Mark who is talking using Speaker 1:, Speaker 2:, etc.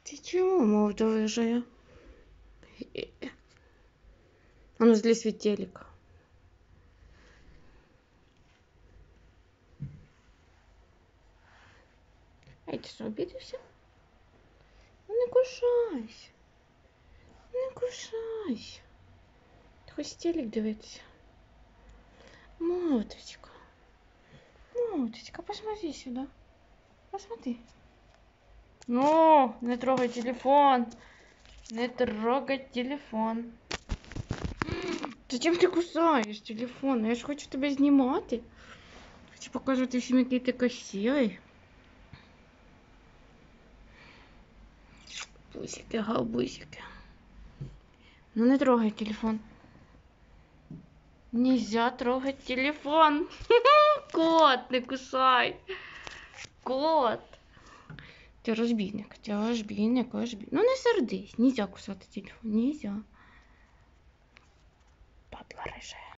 Speaker 1: Ты чего молчишь? А ну зли светильник. А ти що, обідався? Ну не кушайся. Не кушайся. Ти хочеш телек дивитися? Моточка. Моточка, посмотри сюда. Посмотри. Ну, не трогай телефон. Не трогай телефон. Зачем ти кусаєш телефон? Я ж хочу тебе знімати. Хочу показувати всім, який ти красивий. Бусики, галбусики. Ну не трогай телефон. Нельзя трогать телефон. Кот, не кусай. Кот. Ти розбійник, розбійник. Ну не сердись. Нельзя кусати телефон. Нельзя. Падла рыжая.